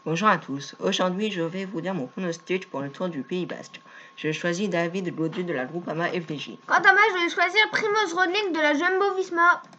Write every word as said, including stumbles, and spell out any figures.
Bonjour à tous. Aujourd'hui, je vais vous dire mon pronostic pour le Tour du Pays Basque. Je choisis David Gaudu de la Groupama F D J. Quant à moi, je vais choisir Primož Roglič de la Jumbo-Visma.